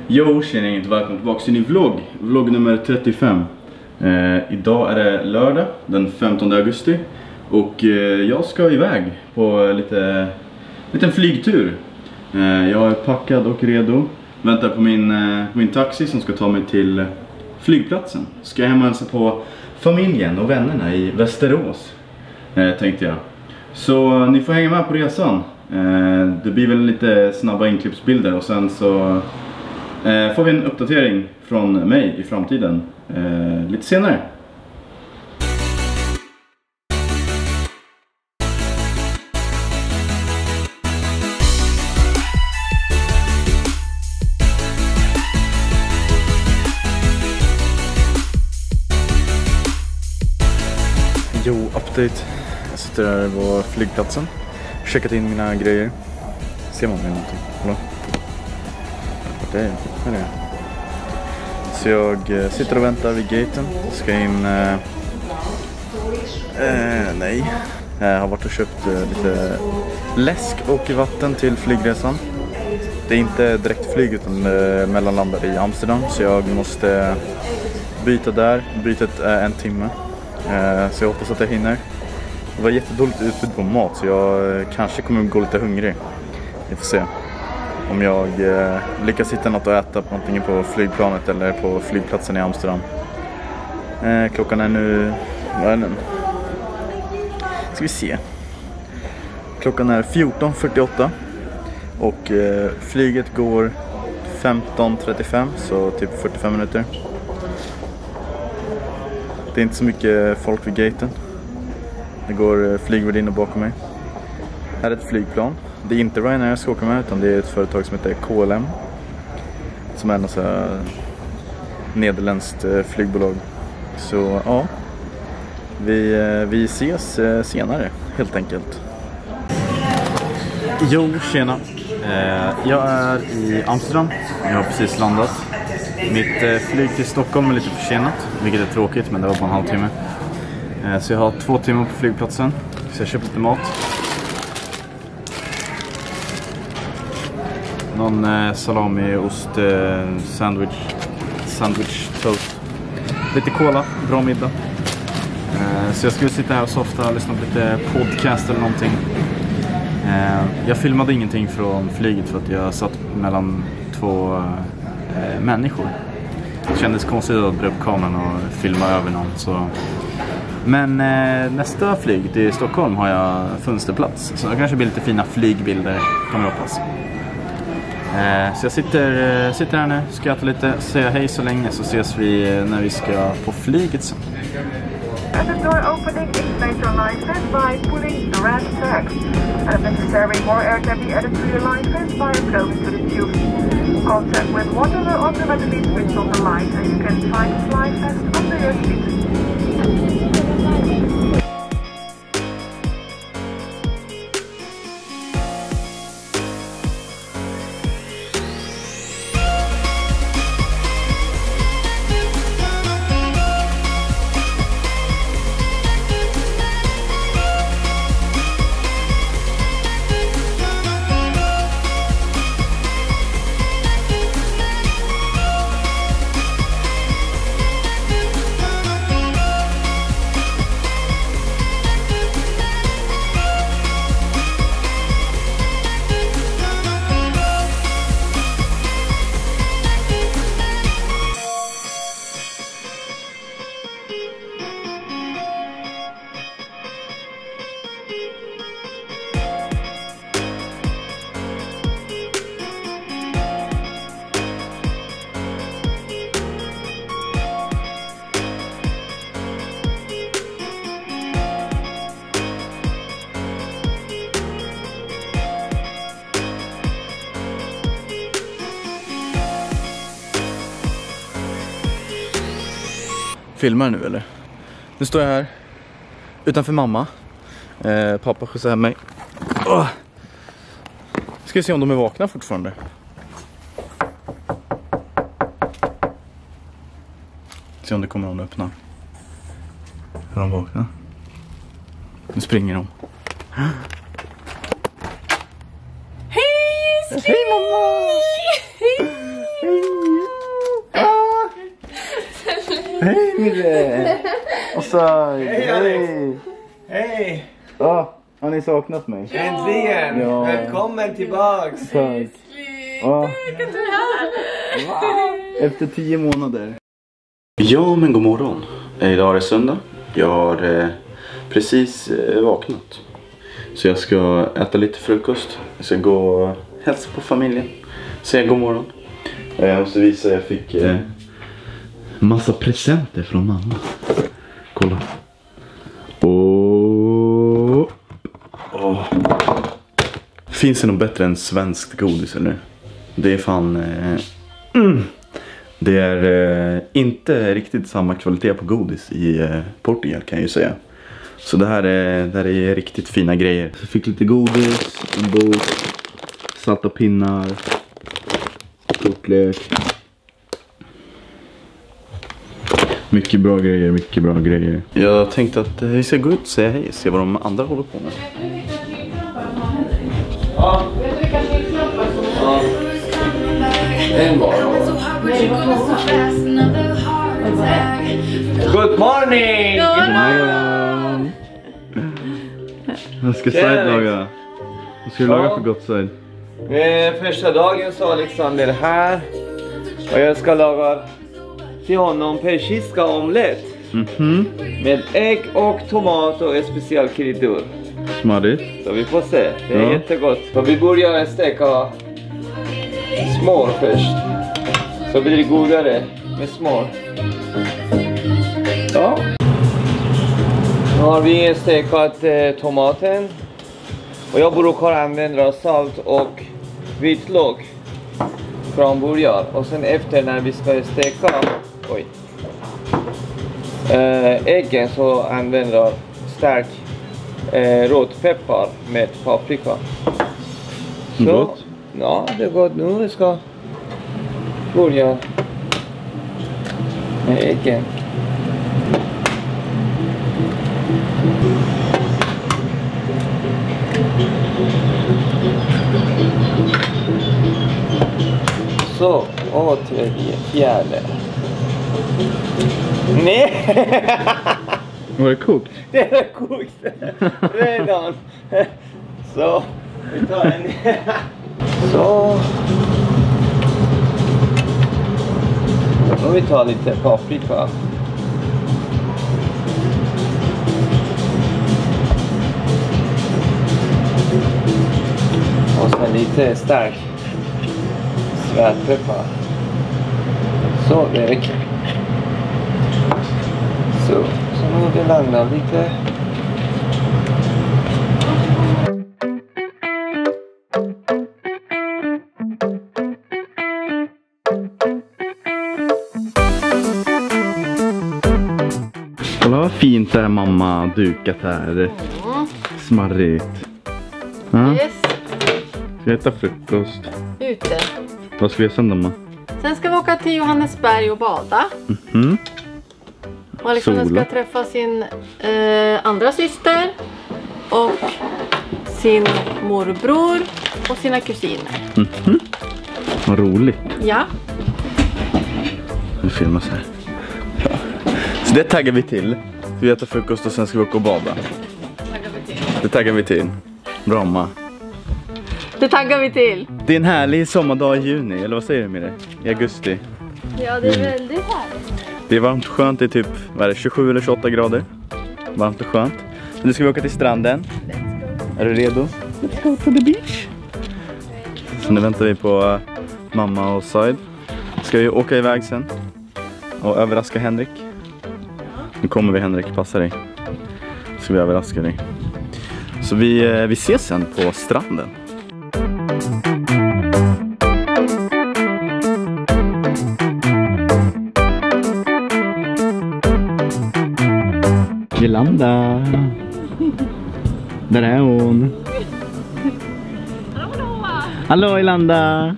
Jo, tjena gänget, välkommen tillbaka till en ny vlogg nummer 35. Idag är det lördag den 15 augusti och jag ska iväg på liten flygtur. Jag är packad och redo, väntar på min taxi som ska ta mig till flygplatsen. Ska jag hem och hälsa på familjen och vännerna i Västerås, tänkte jag. Så ni får hänga med på resan. Det blir väl lite snabba inklippsbilder och sen så får vi en uppdatering från mig i framtiden lite senare. Jo, update. Jag sitter här på flygplatsen. Checkat in mina grejer. Ser man med någonting? Hallå? Det är det. Så jag sitter och väntar vid gaten. Ska in... nej. Jag har varit och köpt lite läsk och vatten till flygresan. Det är inte direkt flyg utan mellanlandar i Amsterdam. Så jag måste byta där. Bytet är en timme. Så jag hoppas att jag hinner. Det var jättedåligt utbud på mat så jag kanske kommer gå lite hungrig. Vi får se om jag lyckas hitta något att äta på antingen på flygplanet eller på flygplatsen i Amsterdam. Klockan är nu... Vad är den? Ska vi se. Klockan är 14:48 och flyget går 15:35, så typ 45 minuter. Det är inte så mycket folk vid gaten. Det går flygvärdinna bakom mig. Här är ett flygplan. Det är inte Ryanair jag ska åka med utan det är ett företag som heter KLM. Som är något så här nederländskt flygbolag. Så ja, vi ses senare helt enkelt. Jo, tjena. Jag är i Amsterdam. Jag har precis landat. Mitt flyg till Stockholm är lite försenat, vilket är tråkigt, men det var bara en halvtimme. Så jag har 2 timmar på flygplatsen. Så jag köper lite mat. Någon salami, ost, sandwich, toast. Lite cola, bra middag. Så jag skulle sitta här och softa och lyssna på lite podcast eller någonting. Jag filmade ingenting från flyget för att jag satt mellan 2 människor. Det kändes konstigt att dra upp kameran och filma över någon. Så. Men nästa flyg till Stockholm har jag fönsterplats. Så det kanske blir lite fina flygbilder, kan man hoppas. Så jag sitter här nu, ska äta lite, säga hej så länge, så ses vi när vi ska på flyget sen. At the door opening, ignite your license by pulling the red tag. And if necessary, more air can be added to your license by blowing to the tube. Contact with water will automatically switch on the light and you can find the flight vest under your seat. Filmar nu eller? Nu står jag här utanför mamma. Pappa skjutsar hem mig. Ska vi se om de är vakna fortfarande. Se om det kommer någon att öppna. Är de vakna? Nu springer de. Hej! Hej mamma! Hej! Hej Mille! Och så... Hej! Hej! Ja, har ni saknat mig? Äntligen! Ja. Välkommen tillbaks! Tack. Ja. Efter 10 månader. Ja, men god morgon. Idag är det söndag. Jag har precis vaknat. Så jag ska äta lite frukost. Jag ska gå och hälsa på familjen. Säga god morgon. Jag måste visa att jag fick massa presenter från mamma. Kolla. Finns det något bättre än svenskt godis eller? Det är fan... Det är inte riktigt samma kvalitet på godis i Portugal kan jag ju säga. Så det här är riktigt fina grejer. Så jag fick lite godis, en bok, salta pinnar, kortlek. Mycket bra grejer, mycket bra grejer. Jag tänkte att vi ska gå ut och säga hej, se vad de andra håller på med. Ja. Ja. En bara. Good morning! Jag ska side laga. Vad ska du laga för gott side? Första dagen så Alexander här. Och jag ska laga till honom persiska omelett. Med ägg och tomat och speciell kryddor. Smarrigt. Så vi får se, det är jättegott. Så vi börjar steka smör först. Så blir det godare med smör. Ja. Nu har vi stekat tomaten. Och jag brukar använda salt och vitlök från början. Och sen efter när vi ska steka äggen så använder jag stark rödpeppar med paprika. Så, gott. Ja, det är gott. Nu vi ska börja med äggen. Så, och tredje, fjärde. Nej! Var det kokt? Det är kokt redan. Så, vi tar en. Så. Och vi tar lite paprika. Och sen lite stark svartpeppar. Så, det räcker. Så nu det landar lite. Kolla vad fint där mamma dukat här. Smarrigt. Yes. Ska vi äta frukost? Ute. Vad ska vi göra sen mamma? Sen ska vi åka till Johannesberg och bada. Och Alexander ska träffa sin andra syster och sin morbror och sina kusiner. Vad roligt. Ja. Nu filmas här. Ja. Så det taggar vi till. Vi äter frukost och sen ska vi åka och bada. Det taggar vi till. Bra mamma. Det taggar vi till. Det är en härlig sommardag i juni, eller vad säger du med det? I augusti. Ja, det är väldigt härligt. Det är varmt och skönt, det är typ, vad är det, 27 eller 28 grader. Varmt och skönt. Så nu ska vi åka till stranden. Är du redo? Let's go to the beach. Så nu väntar vi på mamma och Said. Ska vi åka iväg sen och överraska Henrik. Nu kommer vi Henrik, passa dig. Ska vi överraska dig. Så vi ses sen på stranden. Vi landar. Där är hon. Hallå Ilanda.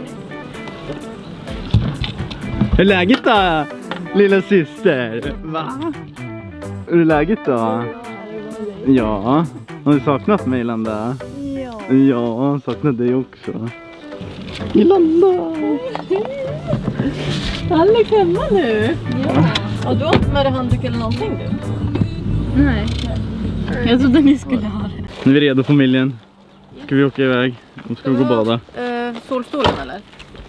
Hur är läget då, lilla syster? Va? Hur är läget då? Ja. Har du saknat mig, Ilanda? Ja. Ja, jag har saknat dig också. Ilanda. Alex hemma nu. Ja. Har du åkt med handduk eller någonting du? Nej. Jag trodde ni skulle ha det. Nu är vi redo familjen. Ska vi åka iväg? Nu ska vi gå och bada. Solstolen eller?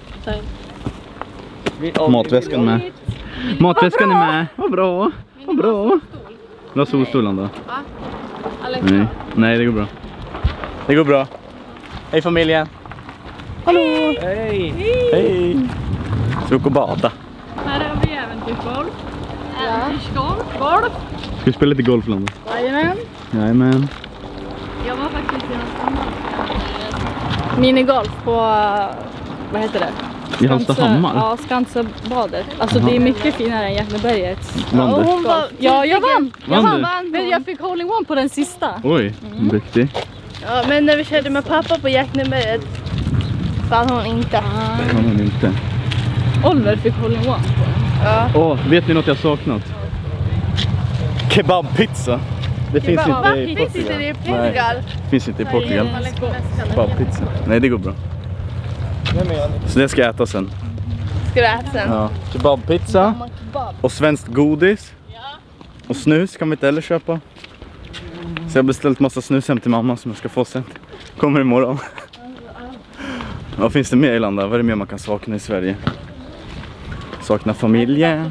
Matväskan med. Matväskan är med. Vad bra. Vad bra. Vad har solstolen då? Va? Nej. Nej, det går bra. Det går bra. Hej familjen. Hallå! Hej! Hej. Ska vi åka och bada? Här har vi äventyrsgolf. Äventyrsgolf. Ska vi spela lite golf då? Jajamän. Jajamän. Jag var faktiskt i Hallstahammar. Minigolf på, vad heter det? I Hallstahammar? Ja, Skansabadet. Alltså det är mycket finare än Jäkneberget. Vann du? Ja, jag vann. Vann du? Men jag fick hole in one på den sista. Oj, duktig. Ja, men när vi körde med pappa på Jäkneberget vann hon inte. Kan hon inte. Oliver fick hole in one på den. Åh, vet ni något jag saknat? Kebabpizza. Det finns inte i Portugal. Finns inte det i Portugal? Nej, finns inte i Portugal. Kebabpizza. Nej, det går bra. Så det ska jag äta sen. Ska du äta sen? Ja. Kebabpizza. Och svenskt godis. Och snus kan vi inte heller köpa. Så jag har beställt massa snus hem till mamma som jag ska få sen. Kommer imorgon. Vad finns det mer i landet? Vad är det mer man kan sakna i Sverige? Sakna familjen.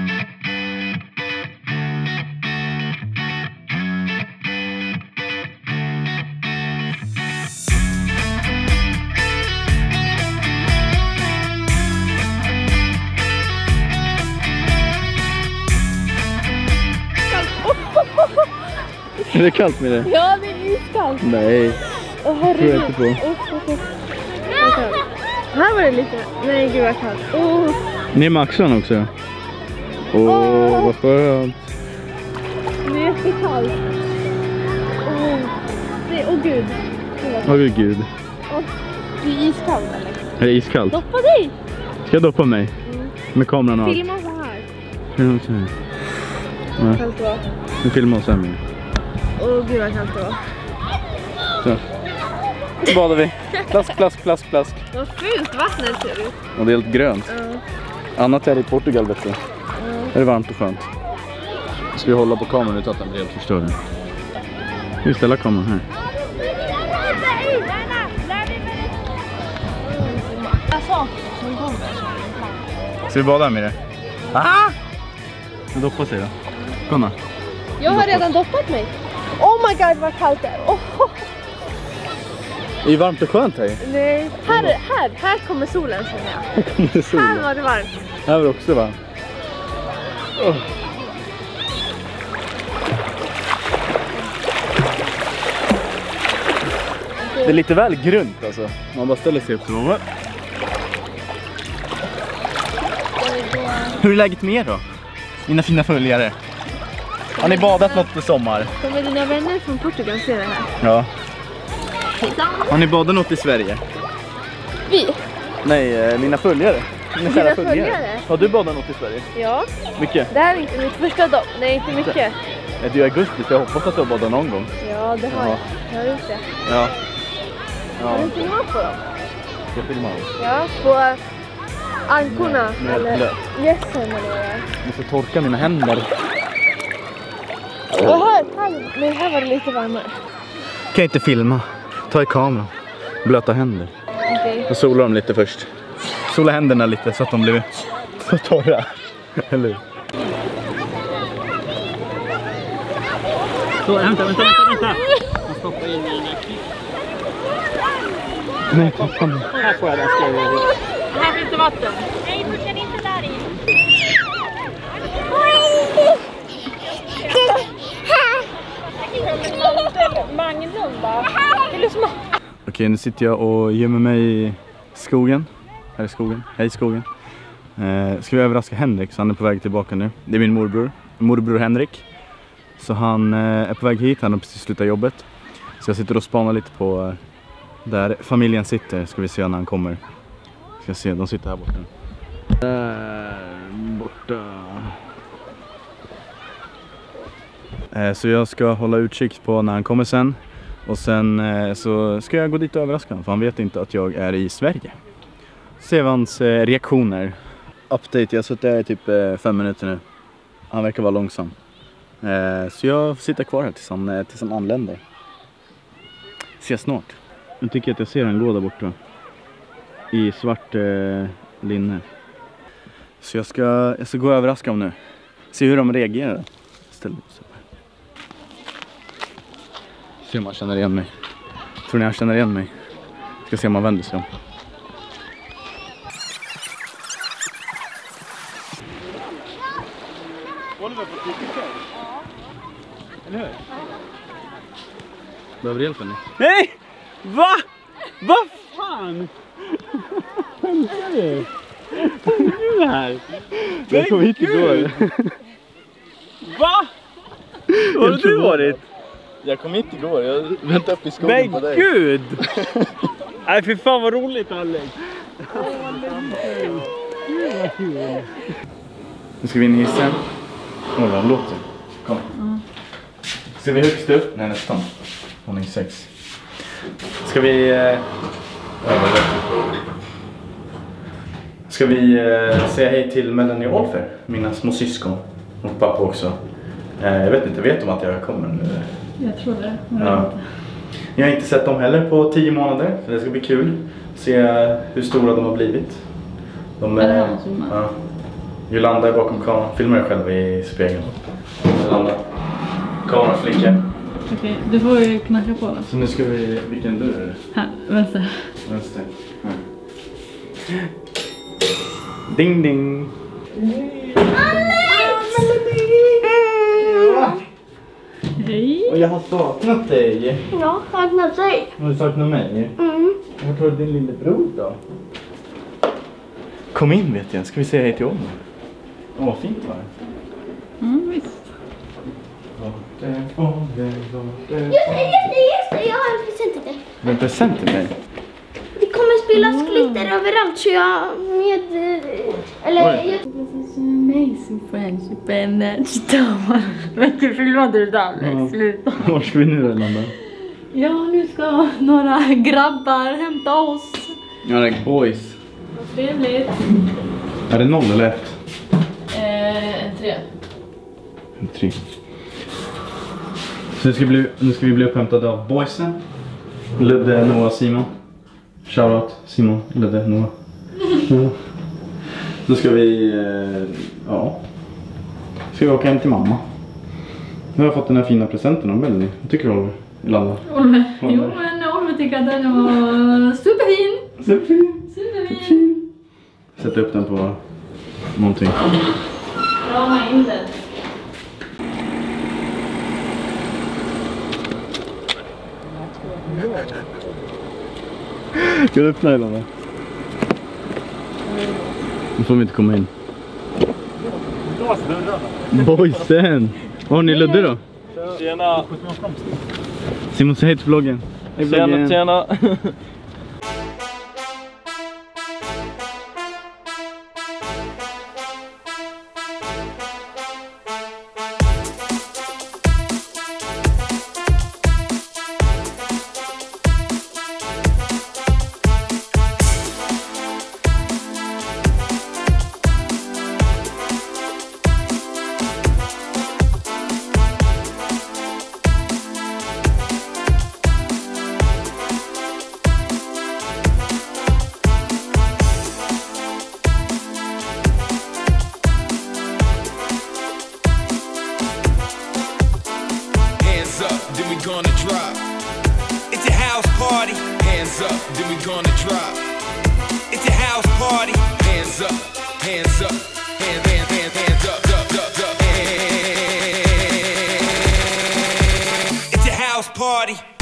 Är det kallt med det? Ja, det är iskallt. Nej, tror jag inte på. Här var det lite. Nej, gud vad kallt. Ner med axlarna också. Vad skönt. Det är jättekallt. Gud. Åh gud. Det är iskallt eller? Är det iskallt? Doppa dig! Ska jag doppa mig? Med kameran och allt? Filma så här. Filma så här. Ja. Kallt det var. Nu filmar oss här med. Gud vad kallt det var. Så. Nu badar vi. Plask, plask, plask, plask. Vad fult vattnet ser ut. Och det är helt grönt. Annat är det i Portugal, vet du. Är det varmt och skönt. Ska vi hålla på kameran utan att den blir helt förstörd. Vi ställer kameran här. Ska vi bada med det? Nu doppar sig då. Kom då. Jag har redan doppat mig. Oh my god vad kallt det är. Det är varmt och skönt här. Nej, här kommer solen känner jag. Här kommer solen. Här var det varmt. Här var det också varmt. Det är lite väl grunt alltså. Man bara ställer sig upp så. Hur är läget med er då? Mina fina följare. Har ni badat något i sommar? Kommer dina vänner från Portugal se det här? Ja. Har ni badat något i Sverige? Vi? Nej, mina följare. Mina kära följare. Har du badat något i Sverige? Ja. Mycket? Det här är inte mitt första dopp. Nej, inte mycket. Det är augusti så jag hoppas att du har badat någon gång. Ja, det har jag. Jag har gjort det. Ja. Har du filmat på dem? Ska jag filma dem? Ja, på ankorna. Med Eller blöt. gässen eller vad det är. Jag måste torka mina händer. Och men här var det lite varmare. Kan jag inte filma? Ta i kameran. Blöta händer. Okej. Och sola dem lite först. Sola händerna lite så att de blir så torra. Eller hur? Så, vänta. Jag stoppar in i Nej, kom. Här får jag den skriva. Här finns det vatten. Nej, putten inte där i. Magnum va? Vill du smaka? Okej, nu sitter jag och gömmer mig i skogen. Här är skogen. Hej skogen. Ska vi överraska Henrik så han är på väg tillbaka nu. Det är min morbror Henrik. Så han är på väg hit, han har precis slutat jobbet. Så jag sitter och spanar lite på där familjen sitter. Ska vi se när han kommer. Ska se, de sitter här borta. Där borta. Så jag ska hålla utkik på när han kommer sen. Och sen så ska jag gå dit och överraska honom. För han vet inte att jag är i Sverige. Se vad hans reaktioner. Update, jag har suttit där i typ 5 minuter nu. Han verkar vara långsam. Så jag sitter kvar här tills han anländer. Ses snart. Nu tycker jag att jag ser han gå där borta. I svart linne. Så jag ska gå och överraska dem nu. Se hur de reagerar. Ställ upp sig. Se om han känner igen mig. Tror ni han känner igen mig? Ska se om han vänder sig om. Oliver på tycker. Eller hur? Behöver du hjälp nu? Nej! Va? Vad fan? Skämtar du? Vad är du här? Jag kom hit igår. Va? Var har du varit? Jag kom hit igår. Jag väntade upp i skogen på dig. Men gud! Nej, för fan vad roligt, Alex. Nu ska vi in i hissen. Åh, vad låter. Kom. Ska vi högst upp? Nej, nästan. Våning 6. Ska vi... Ska vi säga hej till Melanie och Olfer, mina små syskon. Och pappa också. Jag vet inte, vet de att jag kommer nu? Jag tror det. Ja. Jag har inte sett dem heller på 10 månader. Så det ska bli kul. Se hur stora de har blivit. Ja. Jolanda är bakom kameran. Filmar jag själv i spegeln. Jolanda. Kameraflicka. Okej, du får ju knacka på den. Så nu ska vi... Vilken dörr är det? Här, vänster. Vänster. Här. Ding ding. Hej. Och jag har saknat dig. Ja, saknat dig. Har du saknat mig? Vart har du din lillebror då? Kom in vet jag. Ska vi säga hej till honom? Åh, vad fint var det. Visst. Just det, jag har en present till dig. En present till mig? Det kommer spillas glitter överallt så jag This is amazing friendship and vilken filmade du där? Sluta. Var ska vi nu då, Landa? Ja, nu ska några grabbar hämta oss. Ja, det är boys. Vad trevligt. Är det 0 eller 1? 3. 3. Så nu ska vi bli upphämtade av boysen. Ludde, Noah, Simon. Shoutout Simon, Ludde, Noah. Då ska vi... Ska vi åka hem till mamma. Nu har jag fått den här fina presenten av Melanie. Vad tycker du, Oliver? Landa? Oliver? Jo, men Oliver tycker att den var superfin. Superfin. Sätta upp den på någonting. Rama in den. Ska du öppna hela det? Nu får vi inte komma in. Boysen! Vad har ni Ludde då? Tjena! Simon, säg hej till vloggen. Hej vloggen. Tjena! Then we gonna drop. It's a house party. Hands up. Then we gonna drop. It's a house party. Hands up. Hands up. Hands up. Up. It's a house party.